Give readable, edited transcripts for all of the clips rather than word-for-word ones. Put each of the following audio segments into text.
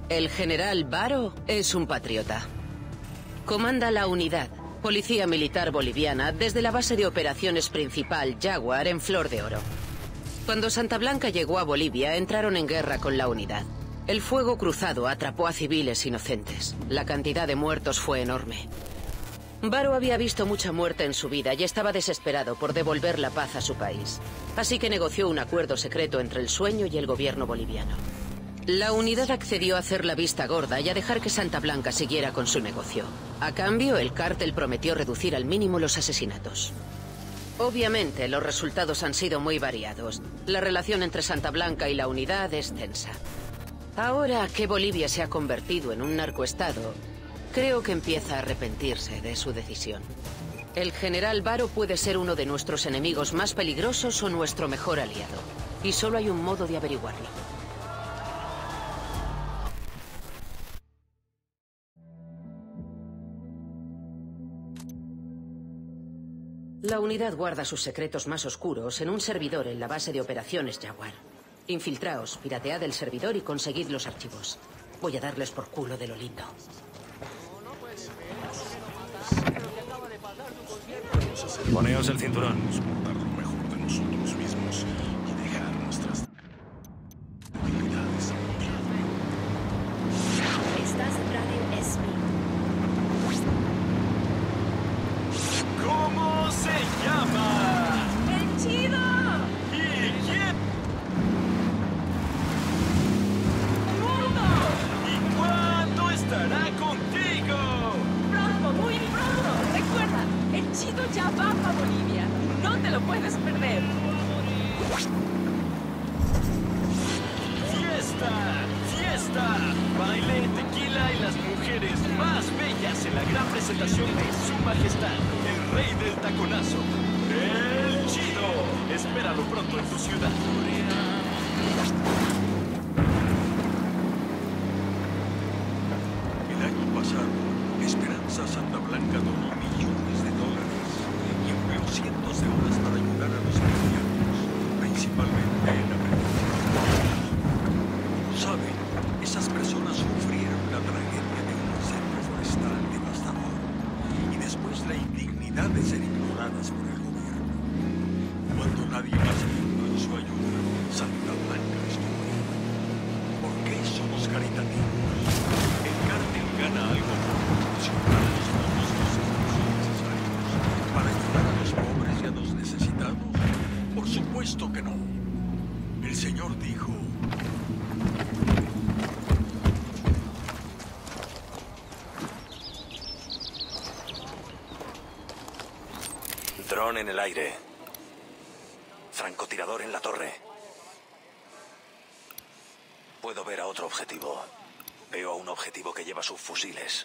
El general Baro es un patriota. Comanda la unidad, Policía Militar Boliviana, desde la base de operaciones principal Jaguar en Flor de Oro. Cuando Santa Blanca llegó a Bolivia, entraron en guerra con la unidad. El fuego cruzado atrapó a civiles inocentes. La cantidad de muertos fue enorme. Baro había visto mucha muerte en su vida y estaba desesperado por devolver la paz a su país. Así que negoció un acuerdo secreto entre el Sueño y el gobierno boliviano. La unidad accedió a hacer la vista gorda y a dejar que Santa Blanca siguiera con su negocio. A cambio, el cártel prometió reducir al mínimo los asesinatos. Obviamente, los resultados han sido muy variados. La relación entre Santa Blanca y la unidad es tensa. Ahora que Bolivia se ha convertido en un narcoestado, creo que empieza a arrepentirse de su decisión. El general Baro puede ser uno de nuestros enemigos más peligrosos o nuestro mejor aliado. Y solo hay un modo de averiguarlo. La unidad guarda sus secretos más oscuros en un servidor en la base de operaciones Jaguar. Infiltraos, piratead el servidor y conseguid los archivos. Voy a darles por culo de lo lindo. Poneos el cinturón. Dar lo mejor de nosotros mismos y dejar nuestras habilidades a un lado. Estás en Radio Esmi. ¿Cómo se llama? ¡El chido! ¿Y quién? ¡Mundo! ¿Y cuándo estará contigo? Pronto, muy pronto. Recuerda, el chido ya va a Bolivia. No te lo puedes perder. ¡Fiesta! ¡Fiesta! Baile, tequila y las mujeres más bellas en la gran presentación de Su Majestad, el Rey del Taconazo, El Chido. Espéralo pronto en tu ciudad. El año pasado, Esperanza Santa Blanca donó millones de dólares y empleó cientos de horas para ayudar a los bolivianos, principalmente en América. ¿Saben? Esas personas sufrieron la tragedia de un incendio forestal devastador y después la indignidad de ser ignoradas por el gobierno. Cuando nadie más brindó en su ayuda, Santa Blanca estuvo ahí. ¿Por qué somos caritativos? El cártel gana algo por proporcionar los fondos necesarios para ayudar a los pobres y a los necesitados. Por supuesto que no. El Señor dijo: Dron en el aire. Francotirador en la torre. Puedo ver a otro objetivo. Veo a un objetivo que lleva subfusiles.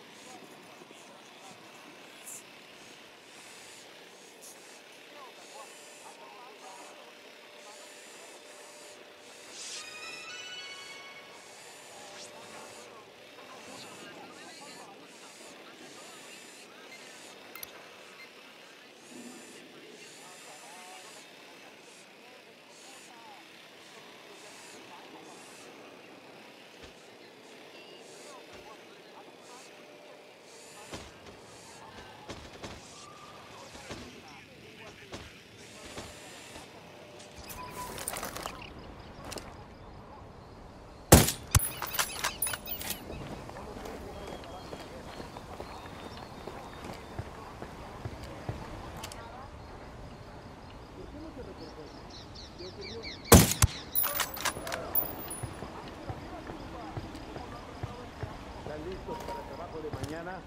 listos para el trabajo de mañana?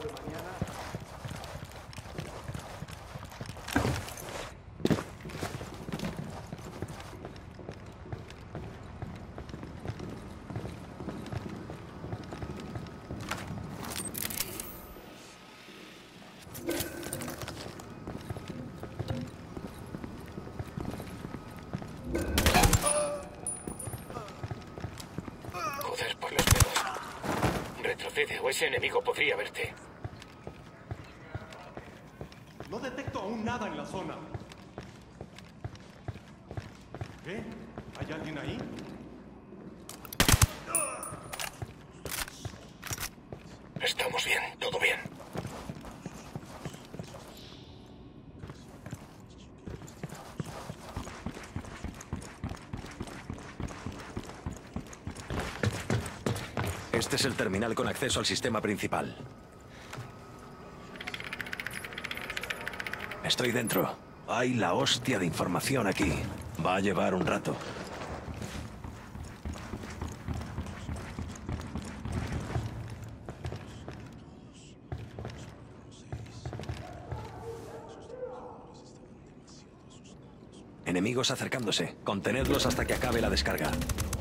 de mañana. Joder, por los pelos. Retrocede o ese enemigo podría verte. No detecto aún nada en la zona. ¿Qué? ¿Hay alguien ahí? Estamos bien, todo bien. Este es el terminal con acceso al sistema principal. Estoy dentro. Hay la hostia de información aquí. Va a llevar un rato. Enemigos acercándose. Contenedlos hasta que acabe la descarga.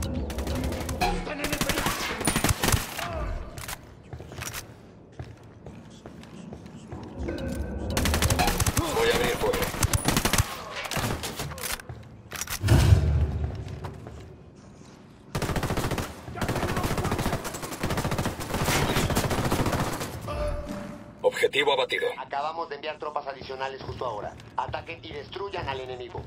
Voy a abrir fuego. Objetivo abatido. Acabamos de enviar tropas adicionales justo ahora. Ataquen y destruyan al enemigo.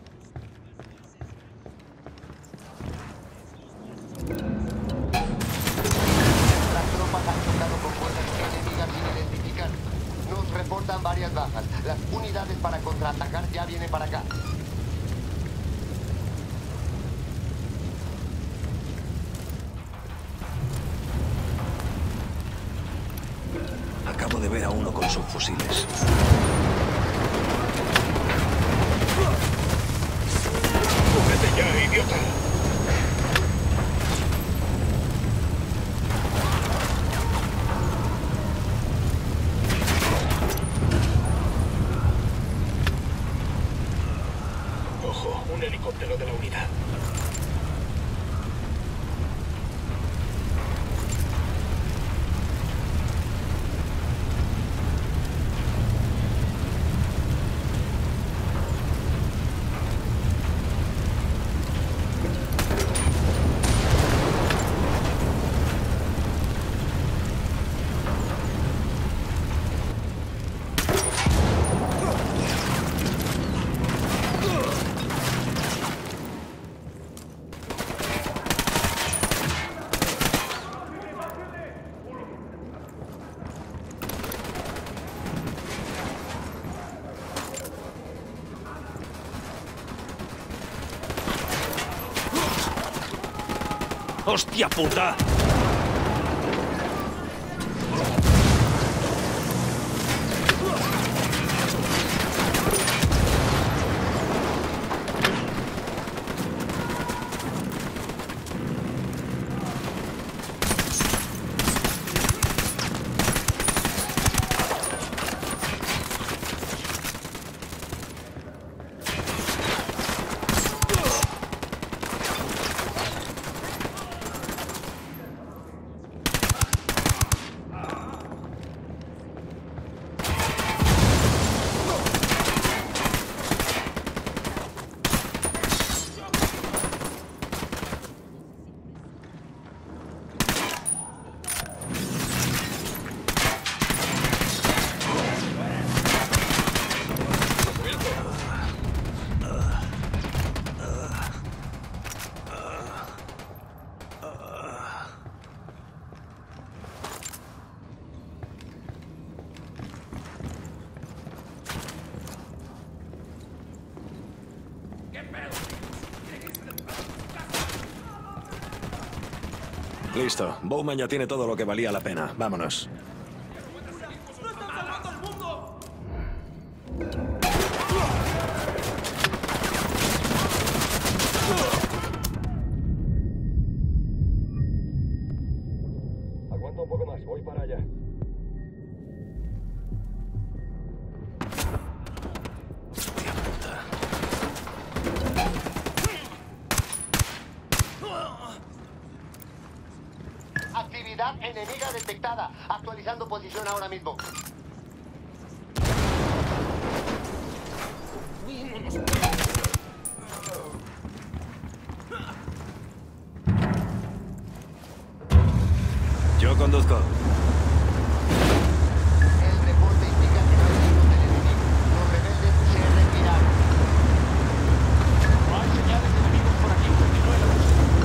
Las tropas han chocado con fuerzas enemigas sin identificar. Nos reportan varias bajas. Las unidades para contraatacar ya vienen para acá. Acabo de ver a uno con subfusiles. ¡Vete ya, idiota! Ojo, un helicóptero de la unidad. ¡Hostia puta! Listo. Bowman ya tiene todo lo que valía la pena. Vámonos. Aguanta un poco más, voy para allá. Unidad enemiga detectada. Actualizando posición ahora mismo. Yo conduzco. El reporte indica que no hay signos del enemigo. Los rebeldes se retiraron. No hay señales de enemigos por aquí. Continúe la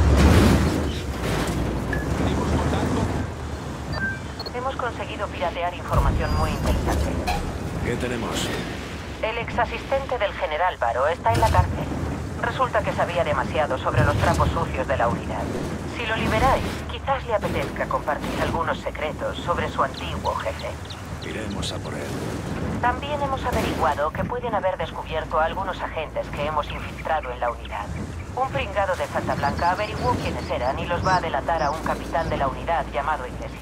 búsqueda. Pedimos contacto. Hemos conseguido piratear información muy interesante. ¿Qué tenemos? El ex asistente del general Baro está en la cárcel. Resulta que sabía demasiado sobre los trapos sucios de la unidad. Si lo liberáis, quizás le apetezca compartir algunos secretos sobre su antiguo jefe. Iremos a por él. También hemos averiguado que pueden haber descubierto a algunos agentes que hemos infiltrado en la unidad. Un pringado de Santa Blanca averiguó quiénes eran y los va a delatar a un capitán de la unidad llamado Iglesias.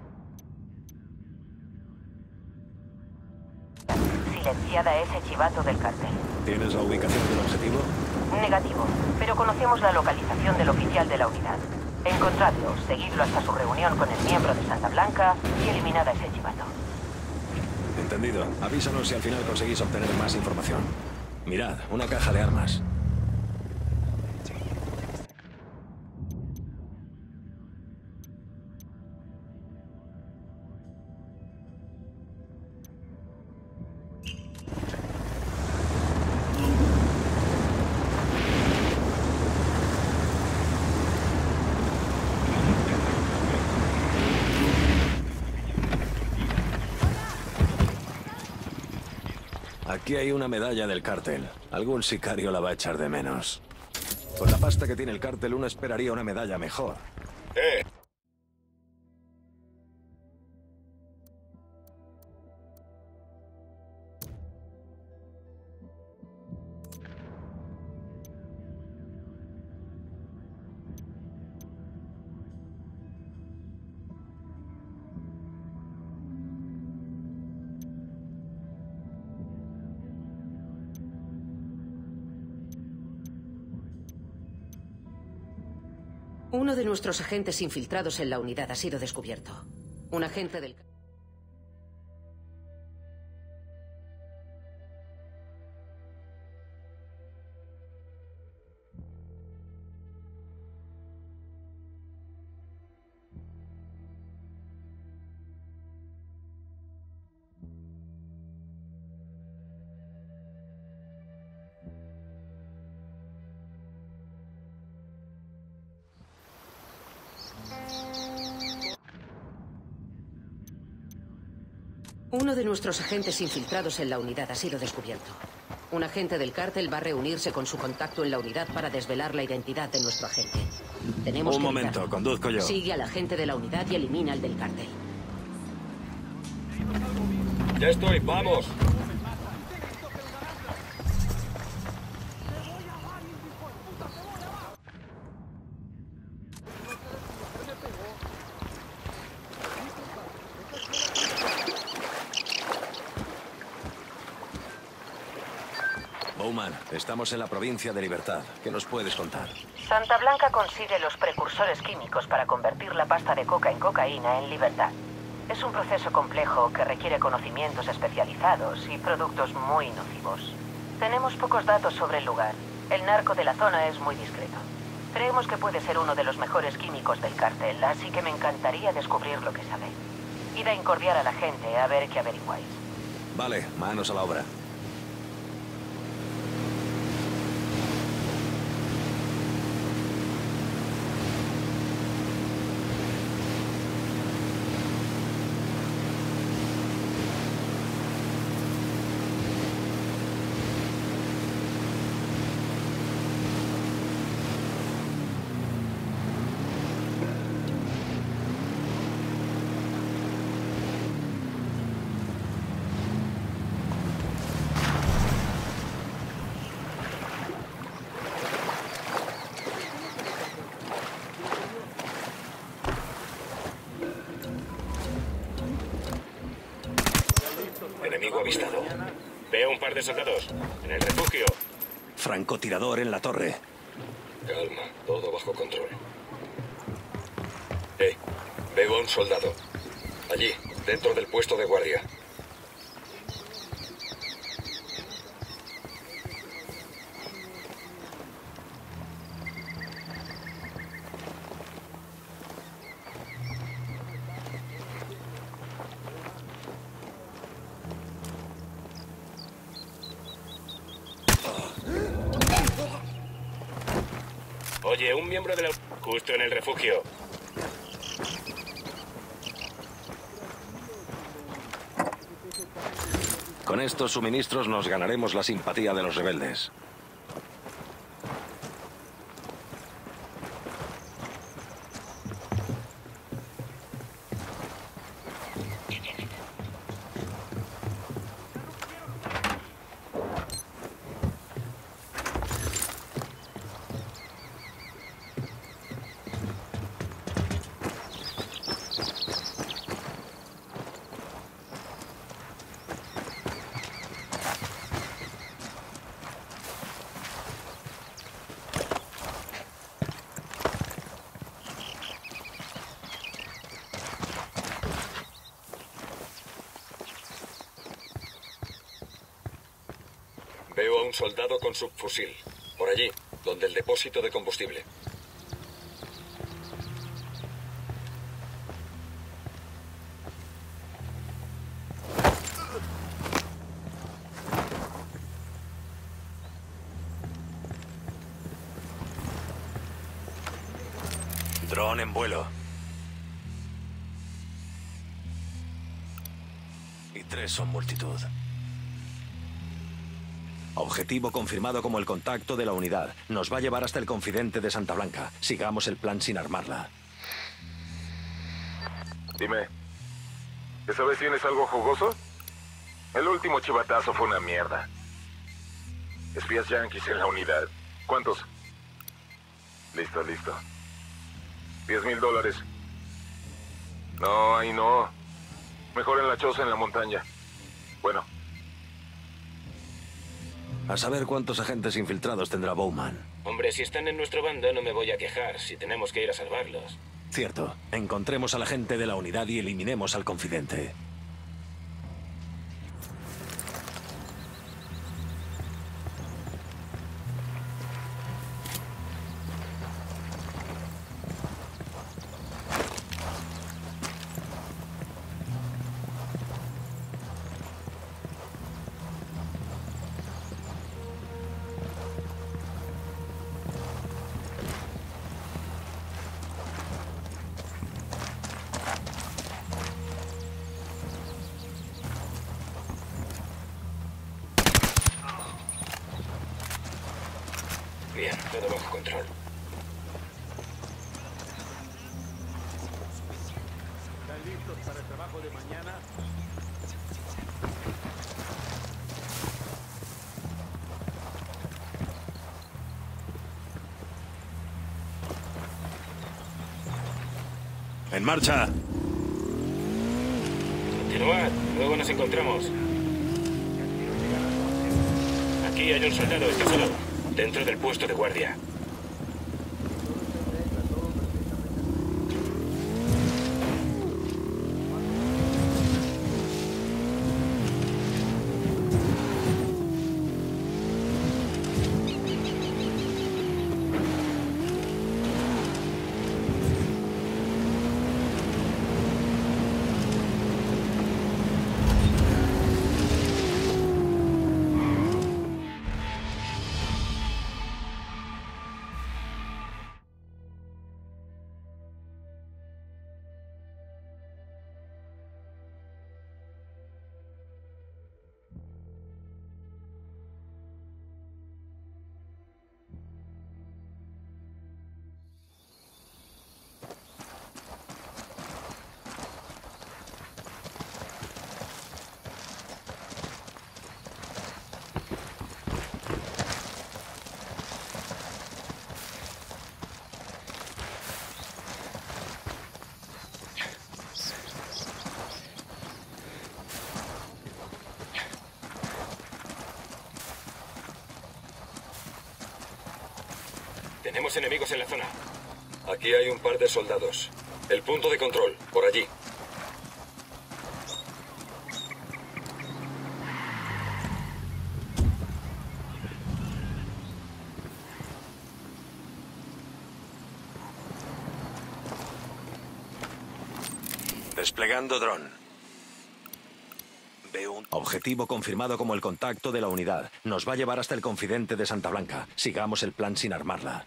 Silenciada ese chivato del cartel. ¿Tienes la ubicación del objetivo? Negativo, pero conocemos la localización del oficial de la unidad. Encontradlo, seguidlo hasta su reunión con el miembro de Santa Blanca y eliminad a ese chivato. Entendido. Avísanos si al final conseguís obtener más información. Mirad, una caja de armas. Aquí hay una medalla del cártel. Algún sicario la va a echar de menos. Con la pasta que tiene el cártel, uno esperaría una medalla mejor. Uno de nuestros agentes infiltrados en la unidad ha sido descubierto. Un agente del... Uno de nuestros agentes infiltrados en la unidad ha sido descubierto. Un agente del cártel va a reunirse con su contacto en la unidad para desvelar la identidad de nuestro agente. Tenemos Un que momento, evitarlo. conduzco yo. Sigue al agente de la unidad y elimina al del cártel. Ya estoy, vamos. Bowman, estamos en la provincia de Libertad. ¿Qué nos puedes contar? Santa Blanca consigue los precursores químicos para convertir la pasta de coca en cocaína en libertad. Es un proceso complejo que requiere conocimientos especializados y productos muy nocivos. Tenemos pocos datos sobre el lugar. El narco de la zona es muy discreto. Creemos que puede ser uno de los mejores químicos del cártel, así que me encantaría descubrir lo que sabe. Id a incordiar a la gente a ver qué averiguáis. Vale, manos a la obra. Enemigo avistado. Veo un par de soldados. En el refugio. Francotirador en la torre. Calma, todo bajo control. Veo a un soldado. Allí, dentro del puesto de guardia. Oye, un miembro de la... Justo en el refugio. Con estos suministros nos ganaremos la simpatía de los rebeldes. Veo a un soldado con subfusil. Por allí, donde el depósito de combustible. Dron en vuelo. Y 3 son multitud. Objetivo confirmado como el contacto de la unidad. Nos va a llevar hasta el confidente de Santa Blanca. Sigamos el plan sin armarla. Dime, ¿esa vez tienes algo jugoso? El último chivatazo fue una mierda. ¿Espías yanquis en la unidad? ¿Cuántos? Listo, listo. $10,000. No, ahí no. Mejor en la choza en la montaña. Bueno. A saber cuántos agentes infiltrados tendrá Bowman. Hombre, si están en nuestro bando no me voy a quejar, si tenemos que ir a salvarlos. Cierto. Encontremos al agente de la unidad y eliminemos al confidente. Bien, todo bajo control. ¿Están listos para el trabajo de mañana? ¡En marcha! Continuad, luego nos encontramos. Aquí hay un soldado, está solo. Dentro del puesto de guardia. Tenemos enemigos en la zona. Aquí hay un par de soldados. El punto de control, por allí. Desplegando dron. Veo un objetivo confirmado como el contacto de la unidad. Nos va a llevar hasta el confidente de Santa Blanca. Sigamos el plan sin armarla.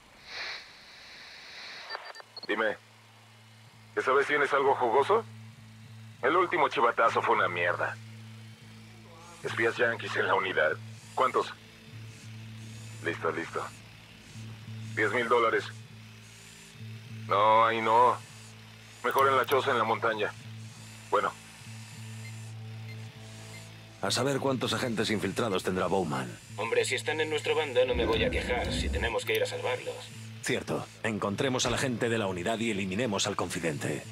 Dime, ¿esa vez tienes algo jugoso? El último chivatazo fue una mierda. Espías yanquis en la unidad. ¿Cuántos? Listo, listo. $10,000. No, ahí no. Mejor en la choza en la montaña. Bueno. A saber cuántos agentes infiltrados tendrá Bowman. Hombre, si están en nuestro bando no me voy a quejar, si tenemos que ir a salvarlos. Cierto. Encontremos a la gente de la unidad y eliminemos al confidente.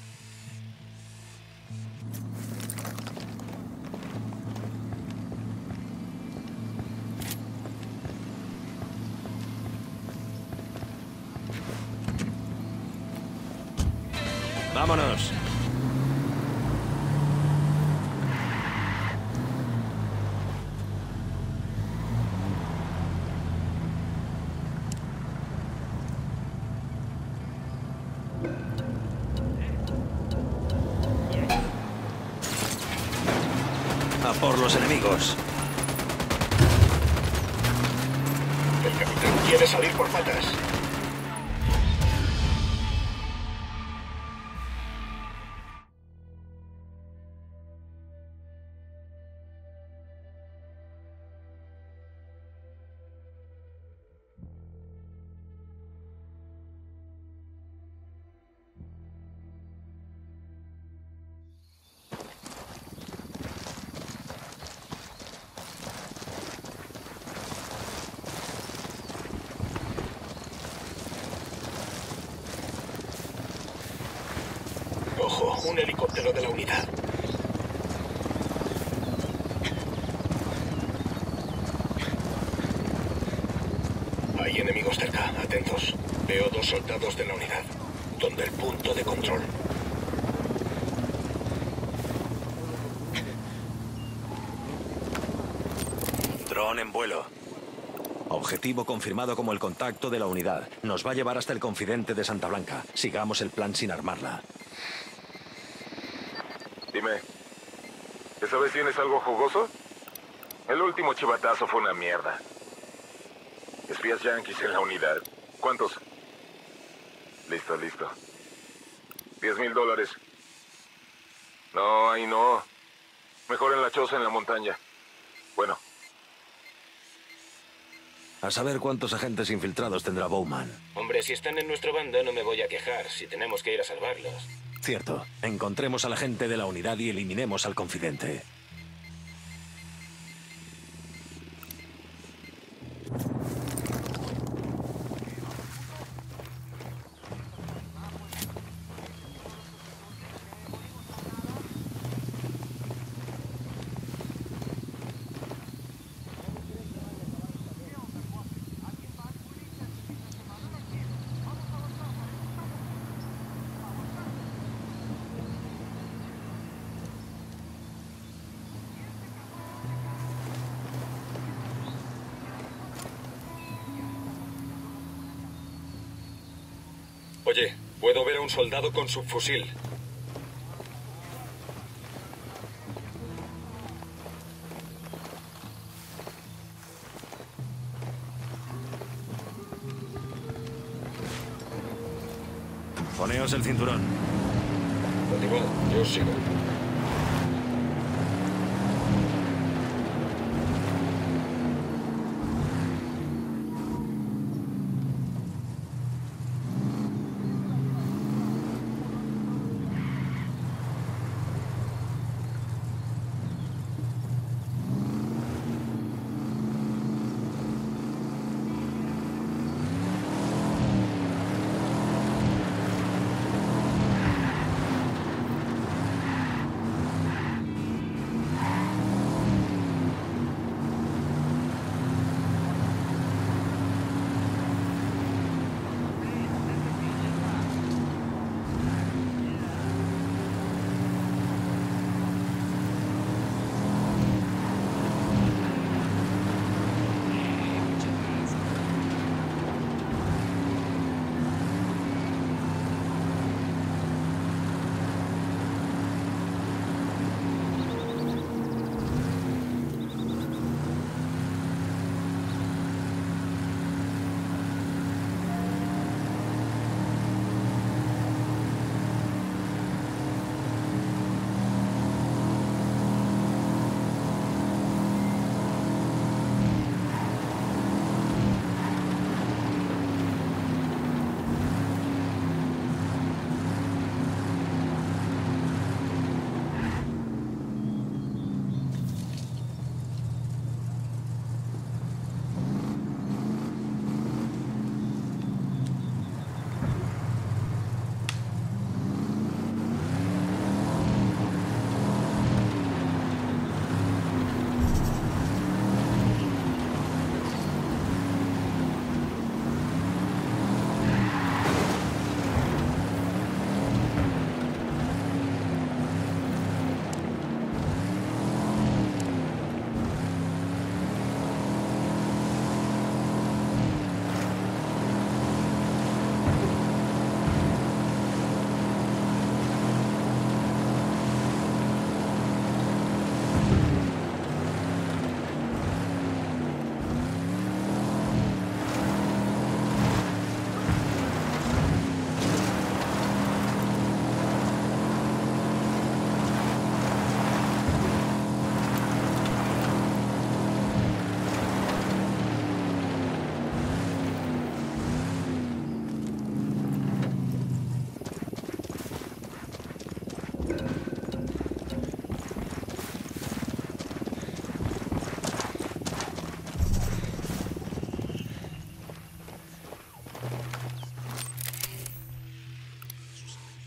¡Vámonos! A por los enemigos. El capitán quiere salir por patas. Ojo, un helicóptero de la unidad. Hay enemigos cerca, atentos. Veo 2 soldados de la unidad. ¿Dónde el punto de control? Dron en vuelo. Objetivo confirmado como el contacto de la unidad. Nos va a llevar hasta el confidente de Santa Blanca. Sigamos el plan sin armarla. Dime, ¿esa vez tienes algo jugoso? El último chivatazo fue una mierda. Espías yanquis en la unidad. ¿Cuántos? Listo, listo. $10,000. No, ahí no. Mejor en la choza en la montaña. Bueno. A saber cuántos agentes infiltrados tendrá Bowman. Hombre, si están en nuestro bando no me voy a quejar, si tenemos que ir a salvarlos. Cierto. Encontremos a la gente de la unidad y eliminemos al confidente. Oye, puedo ver a un soldado con subfusil. Poneos el cinturón. Continuad, yo os sigo.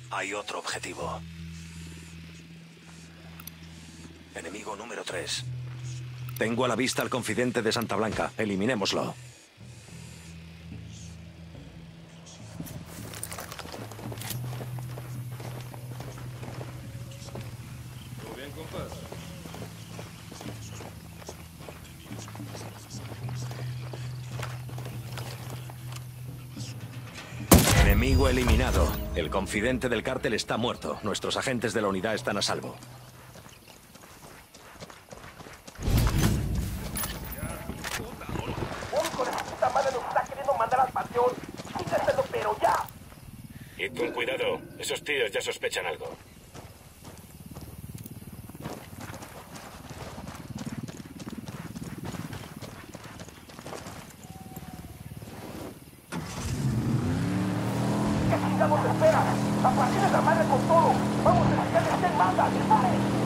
Hay otro objetivo. Enemigo número 3. Tengo a la vista al confidente de Santa Blanca. Eliminémoslo. ¿Todo bien, compas? Enemigo eliminado. El confidente del cártel está muerto. Nuestros agentes de la unidad están a salvo. Id con cuidado. Esos tíos ya sospechan algo. ¿Qué chingados esperan? ¡A partir de la madre con todo! ¡Vamos a sacarles en banda! ¡Disparen!